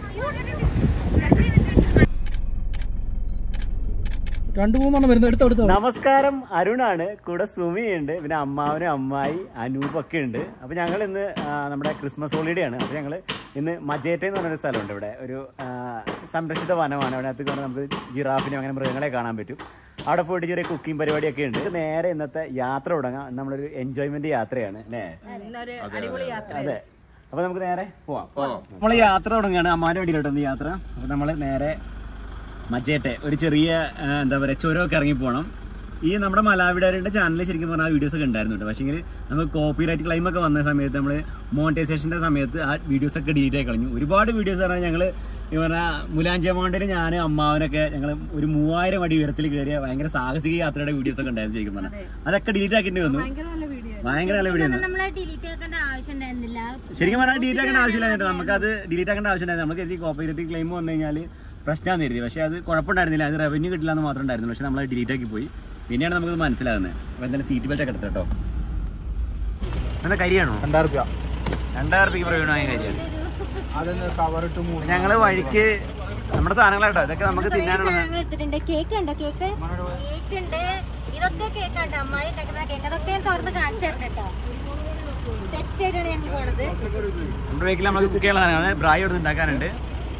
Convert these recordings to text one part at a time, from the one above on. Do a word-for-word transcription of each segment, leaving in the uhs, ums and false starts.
രണ്ടു മൂന്നെണ്ണം വരുന്നത് എടുത്തോ എടുത്തോ. നമസ്കാരം, അരുണാണ്. കൂടെ സുമിയുണ്ട്, പിന്നെ അമ്മാവനും അമ്മായി അനൂപൊക്കെ ഉണ്ട്. അപ്പോൾ ഞങ്ങൾ ഇന്ന് നമ്മുടെ ക്രിസ്മസ് ഹോളിഡേ ആണ്. അപ്പോൾ ഞങ്ങൾ ഇന്ന് മജേറ്റ എന്ന് പറഞ്ഞൊരു സ്ഥലമുണ്ട്. ഇവിടെ ഒരു സംരക്ഷിത വനമാണ്. അവിടെ അകത്ത് കൊണ്ട് നമുക്ക് ജിറാഫിനും അങ്ങനെ മൃഗങ്ങളെ കാണാൻ പറ്റും. അവിടെ പോയിട്ട് ചെറിയ കുക്കിംഗ് പരിപാടിയൊക്കെ ഉണ്ട്. നേരെ ഇന്നത്തെ യാത്ര തുടങ്ങാം. നമ്മളൊരു എൻജോയ്മെന്റ് യാത്രയാണ് അല്ലേ? അതെ. അപ്പോൾ നമുക്ക് നേരെ പോവാം. നമ്മൾ യാത്ര തുടങ്ങുകയാണ്. അമ്മാൻ്റെ വണ്ടിയിലോട്ടൊന്ന് യാത്ര. അപ്പോൾ നമ്മൾ നേരെ മജേട്ടെ ഒരു ചെറിയ എന്താ പറയുക ചുരമൊക്കെ ഇറങ്ങി പോകണം. ഈ നമ്മുടെ മലാവിഡാരുടെ ചാനലിൽ ശരിക്കും പറഞ്ഞാൽ ആ വീഡിയോസൊക്കെ ഉണ്ടായിരുന്നുണ്ട്. പക്ഷേ എങ്കിൽ നമുക്ക് കോപ്പി റൈറ്റ് ക്ലെയിമൊക്കെ വന്ന സമയത്ത് നമ്മൾ മോണിറ്റൈസേഷൻ്റെ സമയത്ത് ആ വീഡിയോസൊക്കെ ഡിലീറ്റ് ആയി കളഞ്ഞു. ഒരുപാട് വീഡിയോസ് പറഞ്ഞാൽ ഞങ്ങൾ ഈ പറഞ്ഞാൽ മുലാഞ്ചി മൗണ്ടന് ഞാൻ അമ്മാവനൊക്കെ ഞങ്ങൾ ഒരു മൂവായിരം അടി ഉയരത്തിൽ കയറിയ ഭയങ്കര സാഹസിക യാത്രയുടെ വീഡിയോസൊക്കെ ഉണ്ടായിരുന്നു ശരിക്കും പറഞ്ഞാൽ. അതൊക്കെ ഡിലീറ്റ് ആക്കിയിട്ട് വന്നു. ഭയങ്കര നല്ല വീഡിയോ ആണ്. ശരിക്കും പറഞ്ഞാൽ ഡിലീറ്റ് ആക്കേണ്ട ആവശ്യമില്ലായിരുന്നു. നമുക്കത് ഡിലീറ്റ് ആക്കേണ്ട ആവശ്യമില്ലായിരുന്നു. നമുക്ക് കോപ്പി റൈറ്റ് ക്ലെയിം വന്നു കഴിഞ്ഞാൽ പ്രശ്നമാണെന്ന് കരുതി. പക്ഷേ അത് കുഴപ്പമുണ്ടായിരുന്നില്ല. അത് റവന്യൂ കിട്ടില്ല എന്ന് മാത്രമേ ഉണ്ടായിരുന്നു. പക്ഷേ നമ്മൾ ഡിലീറ്റ് ആക്കി പോയി. പിന്നെയാണ് നമുക്കത് മനസ്സിലാകുന്നത്. അപ്പോൾ എന്തായാലും സീറ്റ് ബെൽറ്റ് ഒക്കെ എടുത്തു കേട്ടോ. എന്താ കരിയാണോ? രണ്ടായിരം രൂപ രണ്ടായിരം രൂപയ്ക്ക് പ്രയോജനമായ കരിയാണ്. ഞങ്ങള് വഴിക്ക് നമ്മുടെ സാധനങ്ങളാട്ടോ ഇതൊക്കെ നമുക്ക് തിന്നാനുള്ള. കേക്ക് ഉണ്ട്, കേക്ക് കേക്ക് ഉണ്ട്. ഇതൊക്കെ കേക്കാണ്ട് അമ്മായി ഉണ്ടാക്കുന്ന കേക്ക്. അതൊക്കെ തുറന്ന് കാണിച്ചു തരണം കേട്ടോ. സെറ്റ് ആയിട്ടാണ് ഞങ്ങൾ പോണത്. നമ്മുടെ വീട്ടിൽ നമ്മൾ കുക്ക് ചെയ്യാനുള്ള സാധനമാണ്. ബ്രായി എടുത്ത് ഉണ്ടാക്കാനുണ്ട്.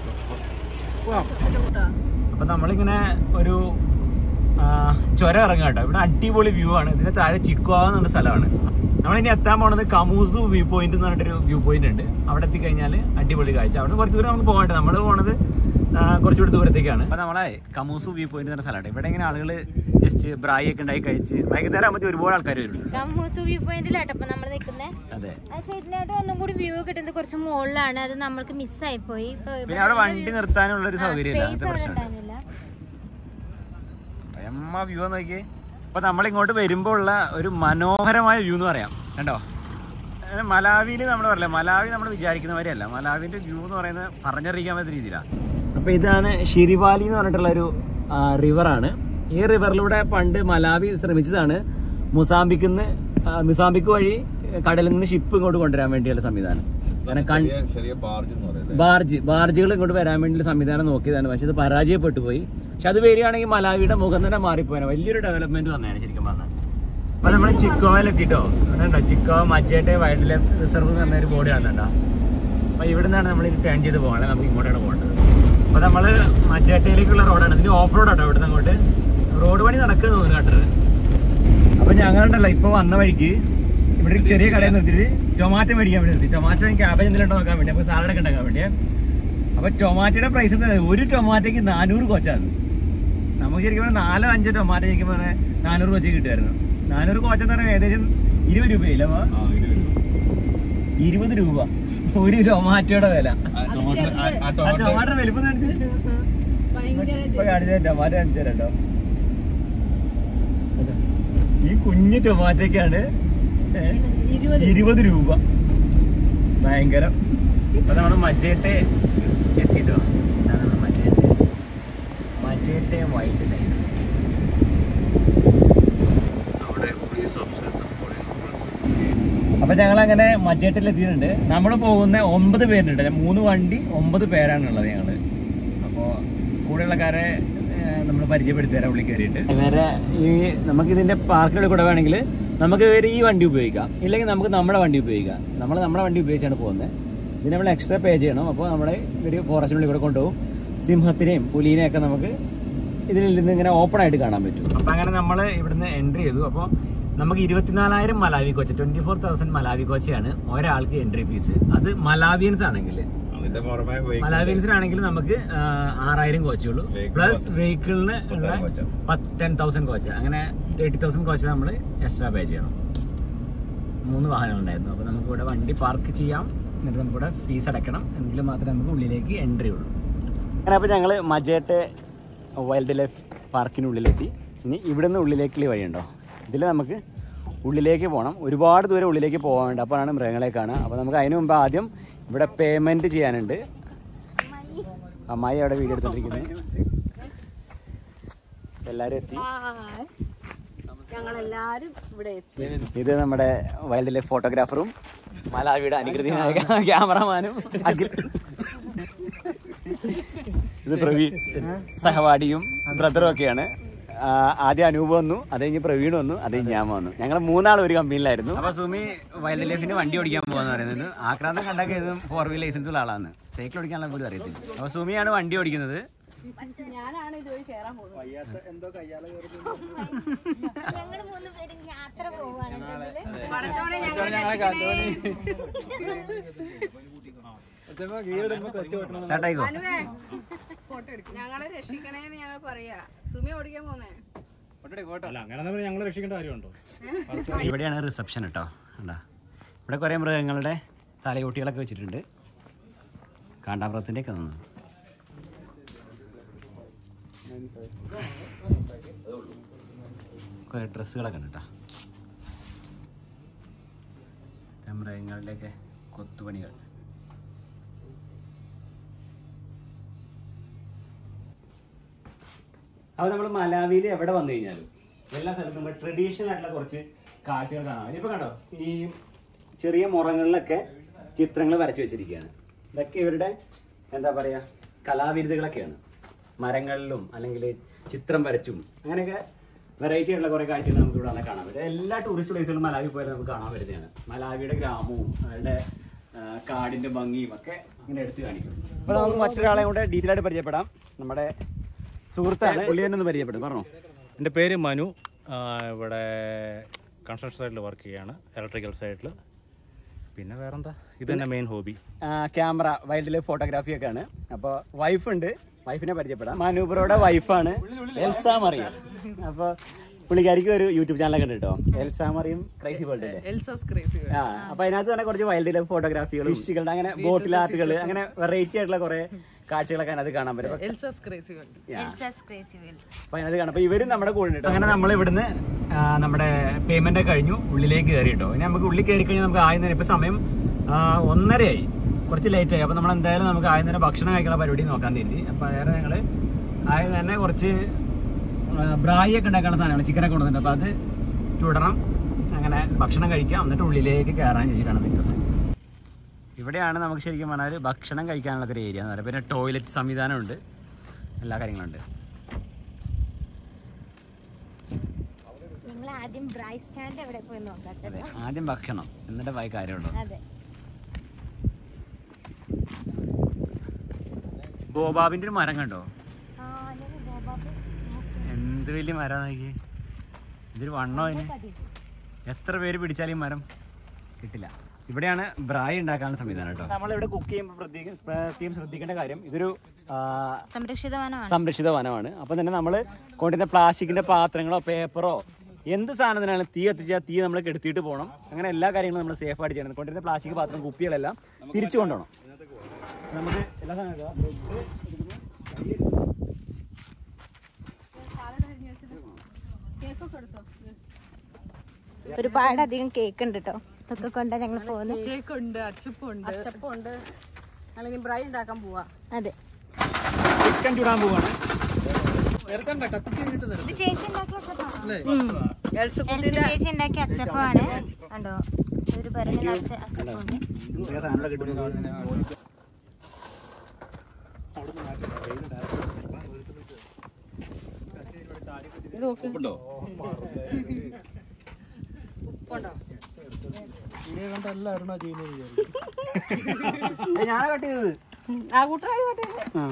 അപ്പൊ നമ്മളിങ്ങനെ ഒരു ചുരം ഇറങ്ങാം കേട്ടോ. ഇവിടെ അടിപൊളി വ്യൂ ആണ്. ഇതിന്റെ താഴെ ചിക്കുവാവ എന്നുള്ള സ്ഥലമാണ്. നമ്മളിനി എത്താൻ പോണത് കമൂസു വ്യൂ പോയിന്റ് എന്ന് പറഞ്ഞിട്ടൊരു വ്യൂ പോയിന്റ് ഉണ്ട്. അവിടെ എത്തിക്കഴിഞ്ഞാൽ അടിപൊളി കാഴ്ച. അവിടെ കുറച്ച് ദൂരം നമുക്ക് പോകട്ടെ. നമ്മൾ പോണത് കുറച്ചുകൂടി ദൂരത്തേക്കാണ്. അപ്പൊ നമ്മളെ കമൂസു വ്യൂ പോയിന്റ് എന്ന സ്ഥലമാണ്. ഇവിടെ ഇങ്ങനെ ആളുകൾ ജസ്റ്റ് ബ്രായി ഒക്കെ ഉണ്ടായി കഴിച്ച് വൈകുന്നേരം ആകുമ്പോൾ ഒരുപാട് ആൾക്കാർ വരുന്നുണ്ട്. കമൂസു വ്യൂ പോയിന്റിലാട്ടോ ഇപ്പൊ നമ്മൾ നിൽക്കുന്നത്. അതെ. പക്ഷേ ഇതിനായിട്ട് ഒന്നും കൂടി വ്യൂ കിട്ടുന്നത് കുറച്ച് മുകളിലാണ്. അത് നമ്മൾക്ക് മിസ്സായി പോയി. പിന്നെ അവിടെ വണ്ടി നിർത്താനുള്ള ഒരു സൗകര്യം അമ്മ വ്യൂ നോക്കിയേ. അപ്പൊ നമ്മളിങ്ങോട്ട് വരുമ്പോൾ ഉള്ള ഒരു മനോഹരമായ വ്യൂ എന്ന് പറയാം. കണ്ടോ, മലാവിയിൽ നമ്മൾ പറയില്ല, മലാവി നമ്മൾ വിചാരിക്കുന്ന മാതിരിയല്ല. മലാവിന്റെ വ്യൂ എന്ന് പറയുന്നത് പറഞ്ഞറിയിക്കാൻ പറ്റുന്ന രീതിയിലാണ്. അപ്പൊ ഇതാണ് ഷിരിവാലി എന്ന് പറഞ്ഞിട്ടുള്ള ഒരു റിവറാണ്. ഈ റിവറിലൂടെ പണ്ട് മലാവി ശ്രമിച്ചതാണ് മുസാംബിക്കിന്ന് മുസാംബിക്ക് വഴി കടലിൽ നിന്ന് ഷിപ്പ് ഇങ്ങോട്ട് കൊണ്ടുവരാൻ വേണ്ടിയുള്ള സംവിധാനം. ബാർജ് ബാർജുകൾ ഇങ്ങോട്ട് വരാൻ വേണ്ടിയുള്ള സംവിധാനം നോക്കിയതാണ്. പക്ഷെ ഇത് പരാജയപ്പെട്ടു പോയി. പക്ഷെ അത് വരികയാണെങ്കിൽ മലാവിയുടെ മുഖം തന്നെ മാറിപ്പോയാണ്. വലിയൊരു ഡെവലപ്മെന്റ് വന്നതാണ് ശരിക്കും പറഞ്ഞാൽ. അപ്പൊ നമ്മൾ ചിക്കോവയിൽ എത്തിയിട്ടോ. ഇവിടെ ഉണ്ടോ ചിക്കോവ മജേട്ടെ വൈൽഡ് ലൈഫ് റിസർവ് എന്ന് പറഞ്ഞൊരു ബോർഡ് കാണുന്നുണ്ടോ. അപ്പൊ ഇവിടെ നിന്നാണ് നമ്മൾ ടേൺ ചെയ്ത് പോകണേ. നമുക്ക് ഇങ്ങോട്ടാണ് പോകേണ്ടത്. അപ്പൊ നമ്മള് മജേട്ടയിലേക്കുള്ള റോഡാണ്. ഇതിന് ഓഫ് റോഡ് ആട്ടോ. ഇവിടുന്ന് അങ്ങോട്ട് റോഡ് പണി നടക്കുന്നു തോന്നുന്നു കേട്ടത്. അപ്പൊ ഞങ്ങളുണ്ടല്ലോ ഇപ്പൊ വന്ന വഴിക്ക് ഇവിടെ ഒരു ചെറിയ കടയിൽ നിർത്തിയിട്ട് ടൊമാറ്റോ മേടിക്കാൻ വേണ്ടി നിർത്തി. ടൊമാറ്റോ ക്യാബേജ് എന്തെങ്കിലും നോക്കാൻ വേണ്ടി, നമുക്ക് സാലഡൊക്കെ ഉണ്ടാക്കാൻ വേണ്ടിയാ. അപ്പൊ ടൊമാറ്റോയുടെ പ്രൈസ് എന്താ? ഒരു ടൊമാറ്റോക്ക് നാനൂറ് കോച്ചാണ്. നമുക്ക് ശരിക്കും പറഞ്ഞാൽ നാലോ അഞ്ചോ ടൊമാറ്റോ ശരിക്കും പറഞ്ഞാൽ നാനൂറ് കോച്ച് കിട്ടുമായിരുന്നു. നാനൂറ് കോച്ചെന്ന് പറഞ്ഞാൽ ഏകദേശം ഇരുപത് രൂപയില്ല. ഇരുപത് രൂപ ഒരു ടൊമാറ്റോയുടെ വില. ടൊമാറ്റോ വലുപ്പം കാണിച്ചു ടൊമാറ്റോ കാണിച്ചു തരാം കേട്ടോ. ഈ കുഞ്ഞു ടൊമാറ്റോക്കാണ് ഇരുപത് രൂപ. ഭയങ്കരം. അപ്പൊ നമ്മള് മജേട്ടെ എത്തിട്ടോ. മജേട്ടെ മജേട്ടെ വൈൽഡ് ലൈഫ്. അപ്പൊ ഞങ്ങൾ അങ്ങനെ മജേട്ടിൽ എത്തിയിട്ടുണ്ട്. നമ്മൾ പോകുന്ന ഒമ്പത് പേരുണ്ട്. മൂന്ന് വണ്ടി ഒമ്പത് പേരാണുള്ളത് ഞങ്ങള്. അപ്പോ കൂടെയുള്ളക്കാരെ നമ്മൾ പരിചയപ്പെടുത്തി തരാം ഉള്ളിൽ കയറിയിട്ട്. വേറെ ഈ നമുക്ക് ഇതിന്റെ പാർക്കുകളിൽ കൂടെ വേണമെങ്കിൽ നമുക്ക് വേറെ ഈ വണ്ടി ഉപയോഗിക്കാം, ഇല്ലെങ്കിൽ നമുക്ക് നമ്മുടെ വണ്ടി ഉപയോഗിക്കാം. നമ്മൾ നമ്മുടെ വണ്ടി ഉപയോഗിച്ചാണ് പോകുന്നത്. ഇതിന് നമ്മൾ എക്സ്ട്രാ പേ ചെയ്യണം. അപ്പോൾ നമ്മുടെ ഒരു ഫോറസ്റ്റിനുള്ളിൽ കൂടെ കൊണ്ടുപോകും. സിംഹത്തിനെയും പുലീനെയും ഒക്കെ നമുക്ക് ഇതിൽ നിന്ന് ഇങ്ങനെ ഓപ്പൺ ആയിട്ട് കാണാൻ പറ്റും. അപ്പം അങ്ങനെ നമ്മൾ ഇവിടുന്ന് എൻട്രി ചെയ്തു. അപ്പോൾ നമുക്ക് ഇരുപത്തിനാലായിരം Malawi kwacha, twenty four thousand Malawi കോച്ചയാണ് ഒരാൾക്ക് എൻട്രി ഫീസ്. അത് മലാവിയൻസ് ആണെങ്കിൽ, മലാവിയൻസിനാണെങ്കിൽ നമുക്ക് ആറായിരം കോച്ചുള്ളൂ. പ്ലസ് വെഹിക്കിളിന് ടെൻ തൗസൻഡ് കോച്ച, അങ്ങനെ തേർട്ടി തൗസൻഡ് കോച്ച നമ്മൾ എക്സ്ട്രാ പേ ചെയ്യണം. മൂന്ന് വാഹനങ്ങൾ ഉണ്ടായിരുന്നു. അപ്പോൾ നമുക്ക് ഇവിടെ വണ്ടി പാർക്ക് ചെയ്യാം. എന്നിട്ട് നമുക്കിവിടെ ഫീസ് അടയ്ക്കണം. എങ്കിലും മാത്രമേ നമുക്ക് ഉള്ളിലേക്ക് എൻട്രി ഉള്ളൂ. അങ്ങനെ അപ്പോൾ ഞങ്ങൾ മജേട്ടെ വൈൽഡ് ലൈഫ് പാർക്കിനുള്ളിലെത്തി. ഇനി ഇവിടെ നിന്ന് ഉള്ളിലേക്കുള്ള വഴിയുണ്ടോ, ഇതിൽ നമുക്ക് ഉള്ളിലേക്ക് പോകണം. ഒരുപാട് ദൂരം ഉള്ളിലേക്ക് പോകാനുണ്ട്. അപ്പോഴാണ് മൃഗങ്ങളെ കാണുക. അപ്പോൾ നമുക്ക് അതിന് മുമ്പ് ആദ്യം ഇവിടെ പേയ്മെൻറ്റ് ചെയ്യാനുണ്ട്. അമ്മായി അവിടെ വീഡിയോ എടുത്തോണ്ടിരിക്കുന്നത്. എല്ലാവരും എത്തി. ഇത് നമ്മുടെ വൈൽഡ് ലൈഫ് ഫോട്ടോഗ്രാഫറും മലാവിയുടെ അനുകൃതിയായ ക്യാമറമാനും അഖിൽ. ഇത് പ്രവീൺ സഹപാഠിയും ബ്രദറും ഒക്കെയാണ്. ആദ്യം അനൂപ് വന്നു, അത് കഴിഞ്ഞ് പ്രവീൺ വന്നു, അത് കഴിഞ്ഞ് ഞാൻ വന്നു. ഞങ്ങൾ മൂന്നാൾ ഒരു കമ്പനിയിലായിരുന്നു. അപ്പൊ സുമി വൈൽഡ് ലൈഫിന് വണ്ടി ഓടിക്കാൻ പോകാന്ന് പറയുന്നത്. ആക്രാന്തം കണ്ടൊക്കെ ഇതും ഫോർ വീലർ ലൈസൻസ് ഉള്ള ആളാണ്, സൈക്കിൾ ഓടിക്കാനുള്ള പോലും അറിയത്തില്ല. അപ്പൊ സുമിയാണ് വണ്ടി ഓടിക്കുന്നത്. ഞാനാണ് ഇതുവഴി കേറാൻ പോകുന്നത്. ഞങ്ങൾ മൂന്ന് പേരും യാത്ര പോവാണ്. ഞങ്ങളെ രക്ഷിക്കണേന്ന് ഞങ്ങൾ പറയാ. സുമി ഓടിക്കാൻ പോന്നേ. ഇവിടെയാണ് റിസപ്ഷൻ കേട്ടോ. കണ്ടാ ഇവിടെ കുറെ മൃഗങ്ങളുടെ തലയോട്ടികളൊക്കെ വെച്ചിട്ടുണ്ട്. കാണ്ടാമൃഗത്തിന്റെ ഒക്കെ തന്നു. കുറെ ഡ്രസ്സുകളൊക്കെ ഉണ്ട് കേട്ടോ. മൃഗങ്ങളുടെയൊക്കെ കൊത്തുപണികൾ. അപ്പോൾ നമ്മൾ മലാവിയിൽ എവിടെ വന്നു കഴിഞ്ഞാലും എല്ലാ സ്ഥലത്തും നമ്മൾ ട്രഡീഷണൽ ആയിട്ടുള്ള കുറച്ച് കാഴ്ചകൾ കാണാം. ഇനിയിപ്പോൾ കണ്ടോ, ഈ ചെറിയ മുറങ്ങളിലൊക്കെ ചിത്രങ്ങൾ വരച്ചു വെച്ചിരിക്കുകയാണ്. ഇതൊക്കെ ഇവരുടെ എന്താ പറയുക കലാവിരുതുകളൊക്കെയാണ്. മരങ്ങളിലും അല്ലെങ്കിൽ ചിത്രം വരച്ചും അങ്ങനെയൊക്കെ വെറൈറ്റി ആയിട്ടുള്ള കുറേ കാഴ്ചകൾ നമുക്ക് ഇവിടെ വന്നാൽ കാണാൻ പറ്റും. എല്ലാ ടൂറിസ്റ്റ് പ്ലേസുകളും മലാവി പോയാലും നമുക്ക് കാണാൻ പറ്റുന്നതാണ്. മലാവിയുടെ ഗ്രാമവും അവരുടെ കാടിൻ്റെ ഭംഗിയും ഒക്കെ ഇങ്ങനെ എടുത്തു കാണിക്കും. അപ്പോൾ നമുക്ക് മറ്റൊരാളെ കൂടെ ഡീറ്റെയിൽ ആയിട്ട് പരിചയപ്പെടാം. നമ്മുടെ സുഹൃത്താണ്, പുള്ളി തന്നെ ഒന്ന് പരിചയപ്പെടും. പറഞ്ഞോ. എൻ്റെ പേര് മനു. ഇവിടെ കൺസ്ട്രക്ഷൻ സൈഡിൽ വർക്ക് ചെയ്യാണ്, ഇലക്ട്രിക്കൽ സൈഡിൽ. പിന്നെ വേറെന്താ, ഇത് തന്നെ മെയിൻ ഹോബി. ക്യാമറ, വൈൽഡ് ലൈഫ് ഫോട്ടോഗ്രാഫി ഒക്കെ ആണ്. അപ്പോൾ വൈഫുണ്ട്, വൈഫിനെ പരിചയപ്പെടാം. മനൂബ്രോയുടെ വൈഫാണ് എൽസ മറിയം. അപ്പോൾ പുള്ളിക്കാരിക്ക് ഒരു യൂട്യൂബ് ചാനലൊക്കെ ഉണ്ട് കേട്ടോ, എൽസ മറിയം ക്രൈസി വേൾഡ് അല്ലേ. ആ അപ്പോൾ അതിനകത്ത് തന്നെ കുറച്ച് വൈൽഡ് ലൈഫ് ഫോട്ടോഗ്രാഫികൾ, ഫിഷുകളുടെ അങ്ങനെ ബോട്ടിൽ ആർട്ടുകൾ, അങ്ങനെ വെറൈറ്റി ആയിട്ടുള്ള കുറെ കാഴ്ചകളൊക്കെ അതിനകത്ത് കാണാൻ പറ്റും. അപ്പൊ അതിനകത്ത് കാണാം. അപ്പൊ ഇവരും നമ്മുടെ കൂടെ ഉണ്ട്. അങ്ങനെ നമ്മൾ ഇവിടുന്ന് നമ്മുടെ പേയ്മെന്റ് ഒക്കെ കഴിഞ്ഞു, ഉള്ളിലേക്ക് കയറി കേട്ടോ. ഇനി നമുക്ക് ഉള്ളിൽ കയറി കഴിഞ്ഞാൽ നമുക്ക് ആദ്യം തന്നെ ഇപ്പൊ സമയം ഒന്നരയായി, കുറച്ച് ലേറ്റ് ആയി. അപ്പൊ നമ്മൾ എന്തായാലും നമുക്ക് ആദ്യം തന്നെ ഭക്ഷണം കഴിക്കുന്ന പരിപാടി നോക്കാൻ തീരുതി. അപ്പൊ അതായത് ഞങ്ങൾ ആദ്യം തന്നെ കുറച്ച് ബ്രായി ഒക്കെ ഉണ്ടാക്കാനുള്ള സാധനങ്ങൾ, ചിക്കനൊക്കെ കൊണ്ടുവന്നിട്ടുണ്ട്. അപ്പൊ അത് ചുടണം, അങ്ങനെ ഭക്ഷണം കഴിക്കാം, എന്നിട്ട് ഉള്ളിലേക്ക് കയറാൻ വെച്ചിട്ടാണ് നിൽക്കുന്നത്. ഇവിടെയാണ് നമുക്ക് ശരിക്കും പറഞ്ഞാൽ ഭക്ഷണം കഴിക്കാനുള്ള ഒരു ഏരിയ എന്ന് പറയുന്നത്. പിന്നെ ടോയ്ലറ്റ് സംവിധാനമുണ്ട്, എല്ലാ കാര്യങ്ങളുണ്ട്. ആദ്യം ഭക്ഷണം, എന്നിട്ട് പോയി കാര്യമുള്ളൂ. ബോബാബിന്റെ ഒരു മരം കണ്ടോ, എന്ത് വലിയ മരം നോക്കി. ഇതൊരു വണ്ണോ അതിന്, എത്ര പേര് പിടിച്ചാലും ഈ മരം കിട്ടില്ല. ഇവിടെയാണ് ബ്രായി ഉണ്ടാക്കാനുള്ള സംവിധാനം കേട്ടോ. നമ്മളിവിടെ കുക്ക് ചെയ്യുമ്പോൾ പ്രത്യേകം ശ്രദ്ധിക്കേണ്ട കാര്യം, ഇതൊരു സംരക്ഷിത വനമാണ് സംരക്ഷിത വനമാണ്. അപ്പം തന്നെ നമ്മൾ കൊണ്ടുവരുന്ന പ്ലാസ്റ്റിക്കിന്റെ പാത്രങ്ങളോ പേപ്പറോ എന്ത് സാധനത്തിനാണ് തീ കത്തിച്ചാൽ തീ നമ്മൾ കെടുത്തിയിട്ട് പോകണം. അങ്ങനെ എല്ലാ കാര്യങ്ങളും നമ്മൾ സേഫ് ആയിട്ട് ചെയ്യണം. കൊണ്ടുവരുന്ന പ്ലാസ്റ്റിക് പാത്രം കുപ്പികളെല്ലാം തിരിച്ചു കൊണ്ടുപോകണം. നമുക്ക് എല്ലാ സാധനങ്ങളും ഒരുപാട് അധികം കേക്ക് ഉണ്ട് കേട്ടോ. ഇതൊക്കെ കൊണ്ടാ ഞങ്ങൾ പോകുന്നത്. കേക്ക് ഉണ്ട്, അച്ചപ്പുണ്ട്, അച്ചപ്പുണ്ട്. ഞങ്ങളിനി ബ്രൈ ഉണ്ടാക്കാൻ പോവാ. അതെ, ചിക്കൻ ചൂടാൻ പോവാണ്. ചേച്ചി ഉണ്ടാക്കിയ അച്ചപ്പമാണ് കണ്ടോ, ഒരു ഭരണി നിറച്ച അച്ചപ്പുണ്ട്. ഞാനാ കട്ട് ചെയ്തത്. ആ കൂട്ടായി കട്ട് ചെയ്തു,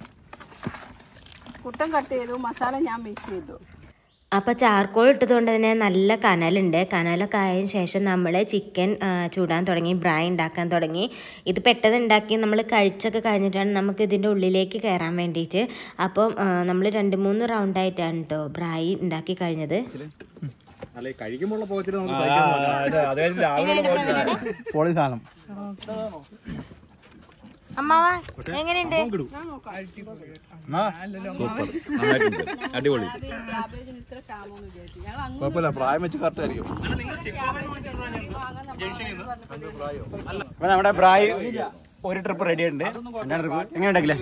കുട്ടൻ കട്ട് ചെയ്തു, മസാല ഞാൻ മിക്സ് ചെയ്തു. അപ്പോൾ ചാർക്കോൾ ഇട്ടതുകൊണ്ട് തന്നെ നല്ല കനലുണ്ട്. കനലൊക്കെ ആയതിനു ശേഷം നമ്മൾ ചിക്കൻ ചൂടാൻ തുടങ്ങി, ബ്രായി ഉണ്ടാക്കാൻ തുടങ്ങി. ഇത് പെട്ടെന്ന് ഉണ്ടാക്കി നമ്മൾ കഴിച്ചൊക്കെ കഴിഞ്ഞിട്ടാണ് നമുക്ക് ഇതിൻ്റെ ഉള്ളിലേക്ക് കയറാൻ വേണ്ടിയിട്ട്. അപ്പം നമ്മൾ രണ്ട് മൂന്ന് റൗണ്ടായിട്ടാണ് കേട്ടോ ബ്രായി ഉണ്ടാക്കി കഴിഞ്ഞത്. അമ്മാവ എങ്ങനെയുണ്ട്? അടിപൊളി. പ്രായം വെച്ച് കറക്റ്റ് ആയിരിക്കും. അപ്പൊ നമ്മുടെ ബ്രായി ഒരു ട്രിപ്പ് റെഡി ഉണ്ട്. എങ്ങനെ ഉണ്ടാക്കില്ലേ?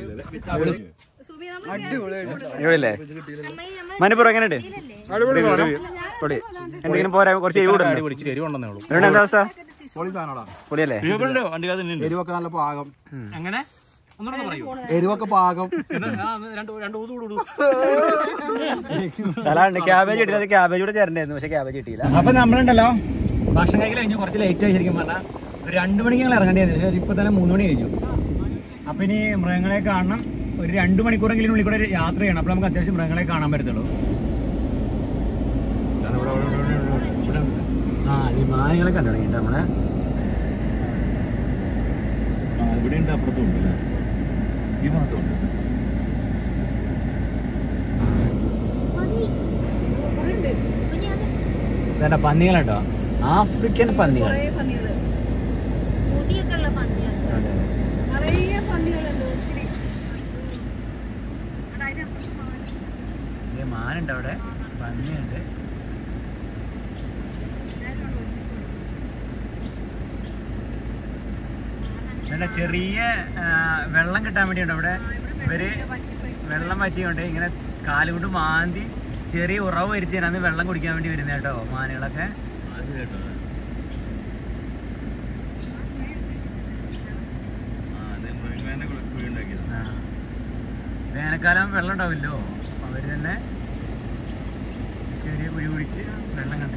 അടിപൊളിയല്ലേ? മനുപ്പുറം എങ്ങനെയുണ്ട്? എന്തെങ്കിലും പോരാ, കുറച്ച് എരിവ് കൂടെ. എന്താ അവസ്ഥ? പൊളിയല്ലേ? എരിവൊക്കെ നല്ല പാകം. എങ്ങനെ എരിവൊക്കെ പാകം. ക്യാബേജ് കിട്ടില്ല, ക്യാബേജ് കൂടെ ചേരണ്ടായിരുന്നു, പക്ഷെ ക്യാബേജ് കിട്ടിയില്ല. അപ്പൊ നമ്മളുണ്ടല്ലോ ഭക്ഷണം കഴിക്കൽ കഴിഞ്ഞു, കുറച്ച് ലേറ്റ് ആയി ശരിക്കും പറഞ്ഞാൽ. ഒരു രണ്ടു മണിക്ക് ഞങ്ങൾ ഇറങ്ങേണ്ടത്, പക്ഷേ ഇപ്പൊ തന്നെ മൂന്ന് മണി കഴിഞ്ഞു. അപ്പൊ ഇനി മൃഗങ്ങളെ കാണണം. ഒരു രണ്ടു മണിക്കൂറെങ്കിലും ഉള്ളിൽ കൂടെ യാത്ര ചെയ്യണം, അപ്പോൾ നമുക്ക് അത്യാവശ്യം മൃഗങ്ങളെ കാണാൻ പറ്റത്തുള്ളൂ. ആ ഈ മാനുകളെ കണ്ടു തുടങ്ങിയിട്ട് നമ്മളെ ഇവിടെ ഉണ്ട്, അപ്പുറത്തും ഉണ്ട്, ഈ ഭാഗത്തുണ്ട്. ഇതേണ്ട പന്നികളുണ്ടോ, ആഫ്രിക്കൻ പന്നികൾ. മുടിയൊക്കെ ഉള്ള പന്നിയാണ്. മാനുണ്ട് അവിടെ, പന്നിയുണ്ട്. ചെറിയ വെള്ളം കിട്ടാൻ വേണ്ടിയുണ്ട് അവിടെ. ഇവര് വെള്ളം പറ്റിയുണ്ട്, ഇങ്ങനെ കാലുകൊണ്ട് മാന്തി ചെറിയ ഉറവ് വരുത്തിയാണ് വെള്ളം കുടിക്കാൻ വേണ്ടി വരുന്നത് കേട്ടോ മാനുകളൊക്കെ. വേനൽക്കാലം വെള്ളം ഉണ്ടാവില്ലോ, അവര് തന്നെ ചെറിയ കുഴി കുഴിച്ച് വെള്ളം കണ്ടു.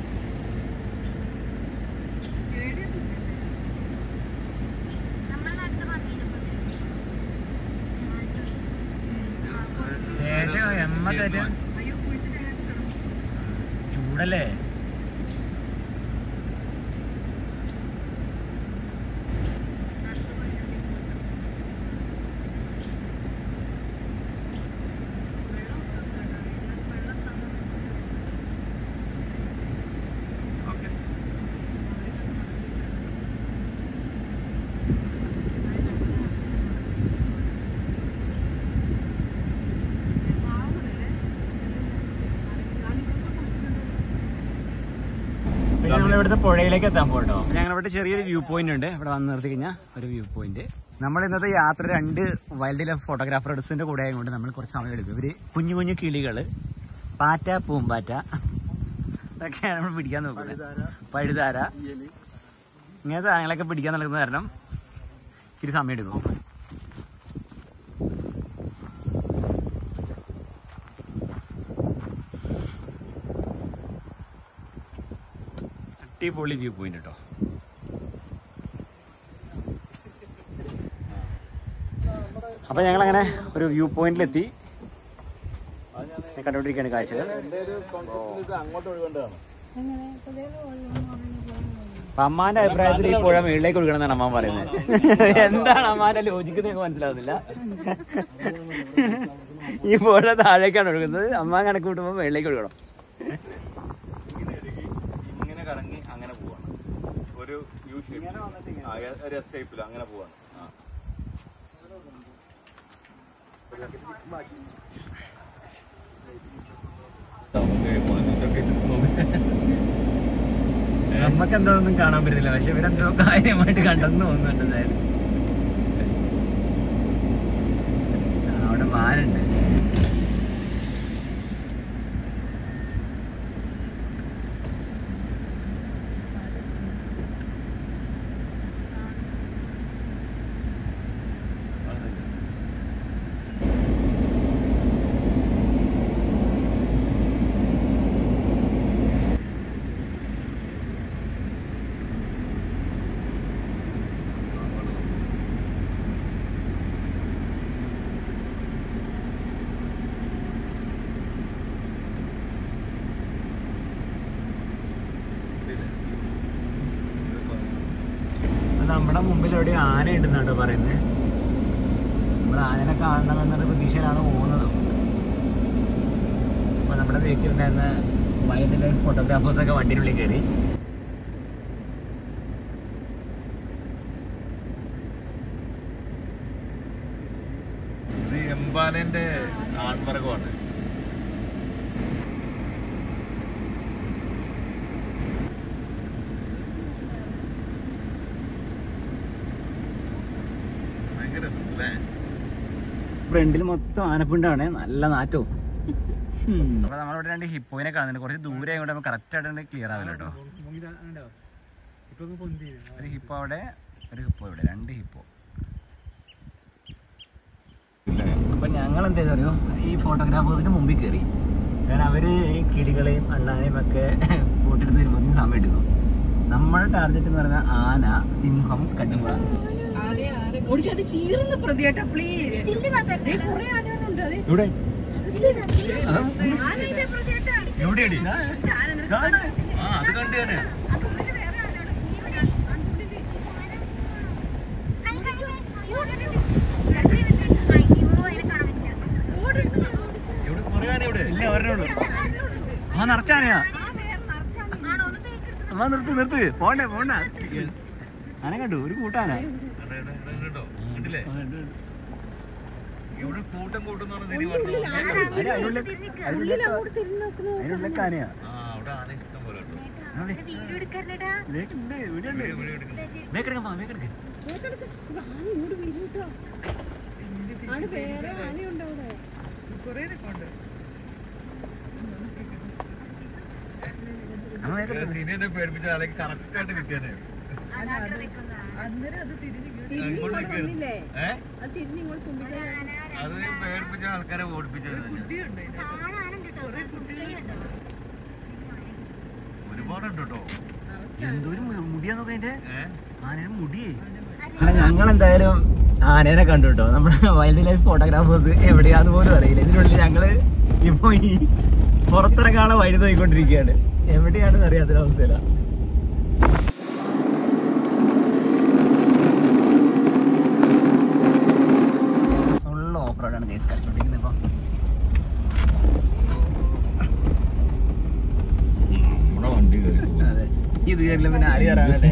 ചൂടല്ലേ? നമ്മളിവിടുത്തെ പുഴയിലേക്ക് എത്താൻ പോട്ടോ. ഞങ്ങളിവിടെ ചെറിയൊരു വ്യൂ പോയിന്റ് ഉണ്ട്, ഇവിടെ വന്ന് നിർത്തി കഴിഞ്ഞാൽ ഒരു വ്യൂ പോയിന്റ്. നമ്മൾ ഇന്നത്തെ യാത്ര രണ്ട് വൈൽഡ് ലൈഫ് ഫോട്ടോഗ്രാഫേഴ്സിന്റെ കൂടെ ആയതുകൊണ്ട് നമ്മൾ കുറച്ച് സമയം എടുക്കും. ഇവര് കുഞ്ഞു കുഞ്ഞു കിളികള്, പാറ്റ, പൂമ്പാറ്റ ഇതൊക്കെയാണ് നമ്മൾ പിടിക്കാൻ നോക്കുന്നത്. പഴുതാര ഇങ്ങനത്തെ സാധനങ്ങളൊക്കെ പിടിക്കാൻ നൽകുന്ന കാരണം ഇച്ചിരി സമയം എടുക്കും. അടിപൊളി വ്യൂ പോയിന്റ് കേട്ടോ. അപ്പൊ ഞങ്ങളങ്ങനെ ഒരു വ്യൂ പോയിന്റിലെത്തി കണ്ടോണ്ടിരിക്കുകയാണ് കാഴ്ചകൾ. അമ്മാന്റെ അഭിപ്രായത്തിൽ ഈ പുഴ മുകളിലേക്ക് ഒഴുകണം എന്നാണ് അമ്മ പറയുന്നത്. എന്താണ് അമ്മാന്റെ ലോജിക്ക് മനസ്സിലാവുന്നില്ല. ഈ പുഴ താഴേക്കാണ് ഒഴുകുന്നത്, അമ്മ കണക്ക് കൂട്ടുമ്പോൾ മുകളിലേക്ക് ഒഴുകണം. ഇങ്ങനെ കറങ്ങി അങ്ങനെ പോവാണ്, ഒരു യു ഷേപ്പിൽ, ഒരു എസ് ഷേപ്പിൽ അങ്ങനെ പോവാണ്. നമുക്ക് എന്തോ ഒന്നും കാണാൻ പറ്റുന്നില്ല, പക്ഷെ ഇവരെന്തോ കാര്യമായിട്ട് കണ്ടെന്ന് തോന്നുന്നുണ്ട്. എന്തായാലും അവിടെ മാനുണ്ട്. നമ്മുടെ മുമ്പിൽ എവിടെ ആന ഉണ്ടെന്നാട്ടോ പറയുന്നത്. നമ്മൾ ആനനെ കാണണമെന്നൊരു പ്രതീക്ഷയിലാണ് പോകുന്നത്. അപ്പൊ നമ്മുടെ വീട്ടിലുണ്ടായിരുന്ന വൈൽഡ് ലൈഫ് ഫോട്ടോഗ്രാഫേഴ്സൊക്കെ വണ്ടിനുള്ളിൽ കയറി. ഇത് എംപാലന്റെ ആൺമൃഗമാണ്. ഫ്രണ്ടിൽ മൊത്തം ആനപ്പിണ്ടാണ്, നല്ല നാറ്റവും. അപ്പൊ നമ്മളിവിടെ രണ്ട് ഹിപ്പോയിനെ കാണുന്നുണ്ട്. കുറച്ച് ദൂരെ ആയതുകൊണ്ട് നമുക്ക് കറക്റ്റ് ആയിട്ട് ക്ലിയർ ആവില്ല കേട്ടോ. ഒരു ഹിപ്പോ അവിടെ, ഒരു ഹിപ്പോ ഇവിടെ, രണ്ട് ഹിപ്പോ. ഞങ്ങൾ എന്ത് ചെയ്തറിയോ ഈ ഫോട്ടോഗ്രാഫേഴ്സിന്റെ മുമ്പിൽ കയറി. കാരണം അവര് ഈ കിളികളെയും അണ്ണാനെയും ഒക്കെ ഫോട്ടോ എടുത്ത് വരുമ്പോഴത്തേക്കും സമയം എടുക്കും. നമ്മുടെ ടാർഗറ്റ് എന്ന് പറയുന്നത് ആന, സിംഹം, കടുവ. ഇവിടെ എവിടെയാടി അത് കണ്ടു തന്നെ. ഇല്ല ഒരെണ്ണുള്ളൂ. ആ നിറച്ചാനയാ. അമ്മ നിർത്ത് നിർത്ത് പോണ്ടേ പോണ്ട. ആന കണ്ടു ഒരു കൂട്ടാന. അതിനുള്ളക്കാനയാ. പേടിപ്പിച്ച ആളെ കറക്റ്റ് ആയിട്ട് കിട്ടിയാനേ. അത് പേടിപ്പിച്ച ആൾക്കാരെ ഓടിപ്പിച്ചത് ഒരുപാടുണ്ട് കേട്ടോ. എന്തോരം മുടിയാന്നൊക്കെ അതിന്റെ ആനയുടെ മുടിയേ. ഞങ്ങളെന്തായാലും ആനേനെ കണ്ടു കേട്ടോ. നമ്മുടെ വൈൽഡ് ലൈഫ് ഫോട്ടോഗ്രാഫേഴ്സ് എവിടെയാന്ന് പോലും അറിയില്ല. ഇതിനുള്ളിൽ ഞങ്ങള് ഇപ്പൊ ഈ പുറത്തിറങ്ങാനുള്ള വഴി നോക്കിക്കൊണ്ടിരിക്കുകയാണ്. എവിടെയാണെന്ന് അറിയാത്തൊരവസ്ഥയില. ഫുള്ള് ഓഫ് റോഡാണ് കേസ് കളിച്ചോണ്ടിരിക്കുന്നത് ഇപ്പൊ. അതെ ഇത് കയറില്ല പിന്നെ ആര് കയറാനല്ലേ.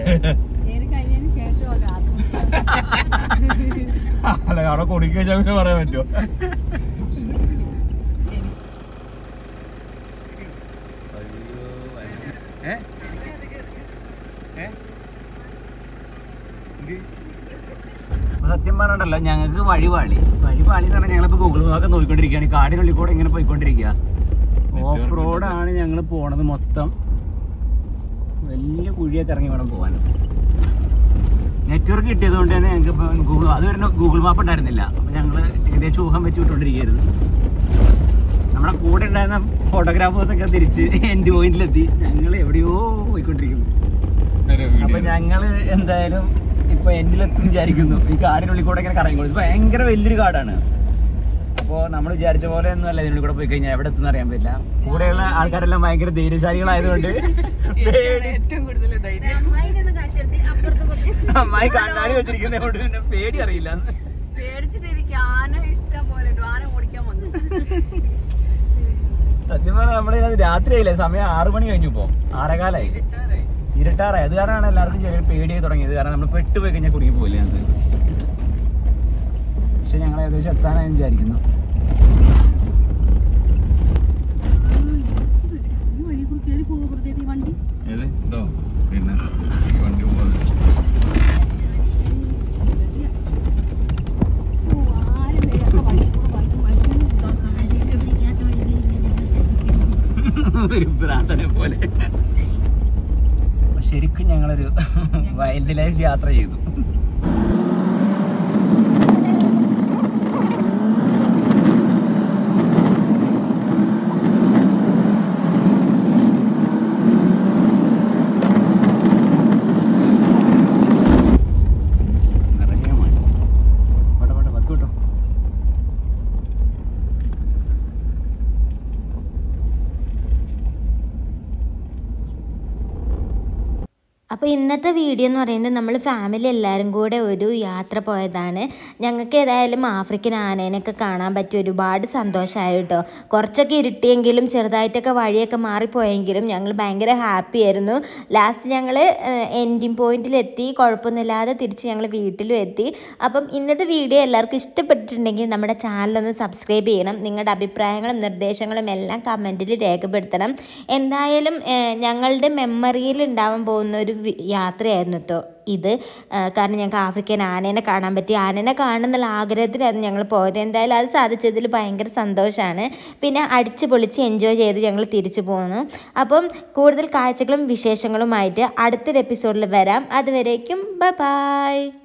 അല്ല അവിടെ കൊടുക്കി വെച്ചാൽ പിന്നെ പറയാൻ പറ്റുമോ? സത്യം പറഞ്ഞിട്ടല്ലോ ഞങ്ങൾക്ക് വഴി പാളി വഴി പാളി എന്ന് പറഞ്ഞാൽ ഞങ്ങളിപ്പോ ഗൂഗിൾ മാപ്പൊക്കെ നോക്കിക്കൊണ്ടിരിക്കുകയാണ്. കാടിനുള്ളിൽ കൂടെ ഇങ്ങനെ പോയിക്കൊണ്ടിരിക്കുക. ഓഫ് റോഡാണ് ഞങ്ങൾ പോണത്. മൊത്തം വലിയ കുഴിയൊക്കെ ഇറങ്ങി വേണം പോകാൻ. നെറ്റ്വർക്ക് കിട്ടിയത് കൊണ്ട് തന്നെ ഞങ്ങൾക്ക് ഇപ്പം ഗൂഗിൾ അത് വരുന്ന ഗൂഗിൾ മാപ്പ് ഉണ്ടായിരുന്നില്ല. അപ്പം ഞങ്ങൾ ഏകദേശം ഊഹം വെച്ച് വിട്ടുകൊണ്ടിരിക്കുകയായിരുന്നു. നമ്മുടെ കൂടെ ഉണ്ടായിരുന്ന ഫോട്ടോഗ്രാഫേഴ്സൊക്കെ തിരിച്ച് എൻഡ് പോയിന്റിലെത്തി. ഞങ്ങൾ എവിടെയോ പോയിക്കൊണ്ടിരിക്കുന്നു. അപ്പൊ ഞങ്ങള് എന്തായാലും ഇപ്പൊ എൻഡിലെത്തും വിചാരിക്കുന്നു. ഈ കാടിനുള്ളിൽ കൂടെ ഇങ്ങനെ കറങ്ങി കൊടുത്തു. ഭയങ്കര വലിയൊരു കാടാണ്. അപ്പോൾ നമ്മൾ വിചാരിച്ച പോലെ ഒന്നും അല്ല. ഇതിനുള്ളിൽ കൂടെ പോയി കഴിഞ്ഞാൽ എവിടെ എത്തുന്ന അറിയാൻ പറ്റില്ല. കൂടെയുള്ള ആൾക്കാരെല്ലാം ഭയങ്കര ധൈര്യശാലികളായതുകൊണ്ട് അമ്മായി കണ്ണാടി വെച്ചിരിക്കുന്നത് കൊണ്ട് പിന്നെ പേടി അറിയില്ല. സത്യം പറഞ്ഞാൽ നമ്മളെ രാത്രിയായില്ലേ, സമയം ആറു മണി കഴിഞ്ഞു. ഇപ്പോ ആറേകാലായി, ഇരുട്ടാറായി. അത് കാരണമാണ് എല്ലാവർക്കും ചെറിയ പേടിയായി തുടങ്ങിയത്. കാരണം നമ്മൾ പെട്ടുപോയി കഴിഞ്ഞാൽ കുടുങ്ങി പോയില്ലേ അത്. പക്ഷെ ഞങ്ങൾ ഏകദേശം എത്താനായി വിചാരിക്കുന്നു. ഒരു പ്രാർത്ഥന പോലെ ശരിക്കും ഞങ്ങളൊരു വൈൽഡ് ലൈഫ് യാത്ര ചെയ്തു. അപ്പോൾ ഇന്നത്തെ വീഡിയോ എന്ന് പറയുന്നത് നമ്മൾ ഫാമിലി എല്ലാവരും കൂടെ ഒരു യാത്ര പോയതാണ്. ഞങ്ങൾക്ക് ഏതായാലും ആഫ്രിക്കൻ ആനേനൊക്കെ കാണാൻ പറ്റി. ഒരുപാട് സന്തോഷമായി കേട്ടോ. കുറച്ചൊക്കെ ഇരുട്ടിയെങ്കിലും ചെറുതായിട്ടൊക്കെ വഴിയൊക്കെ മാറിപ്പോയെങ്കിലും ഞങ്ങൾ ഭയങ്കര ഹാപ്പി ആയിരുന്നു. ലാസ്റ്റ് ഞങ്ങൾ എൻഡിങ് പോയിന്റിലെത്തി. കുഴപ്പമൊന്നുമില്ലാതെ തിരിച്ച് ഞങ്ങൾ വീട്ടിലും എത്തി. അപ്പം ഇന്നത്തെ വീഡിയോ എല്ലാവർക്കും ഇഷ്ടപ്പെട്ടിട്ടുണ്ടെങ്കിൽ നമ്മുടെ ചാനലൊന്ന് സബ്സ്ക്രൈബ് ചെയ്യണം. നിങ്ങളുടെ അഭിപ്രായങ്ങളും നിർദ്ദേശങ്ങളും എല്ലാം കമൻറ്റിൽ രേഖപ്പെടുത്തണം. എന്തായാലും ഞങ്ങളുടെ മെമ്മറിയിൽ ഉണ്ടാവാൻ പോകുന്ന ഒരു യാത്രയായിരുന്നു കേട്ടോ ഇത്. കാരണം ഞങ്ങൾക്ക് ആഫ്രിക്കൻ ആനേനെ കാണാൻ പറ്റി. ആനേനെ കാണുന്നുള്ള ആഗ്രഹത്തിലായിരുന്നു ഞങ്ങൾ പോയത്. എന്തായാലും അത് സാധിച്ചതിൽ ഭയങ്കര സന്തോഷമാണ്. പിന്നെ അടിച്ച് പൊളിച്ച് എൻജോയ് ചെയ്ത് ഞങ്ങൾ തിരിച്ചു പോന്നു. അപ്പം കൂടുതൽ കാഴ്ചകളും വിശേഷങ്ങളുമായിട്ട് അടുത്തൊരു എപ്പിസോഡിൽ വരാം. അതുവരേക്കും ബൈ ബൈ.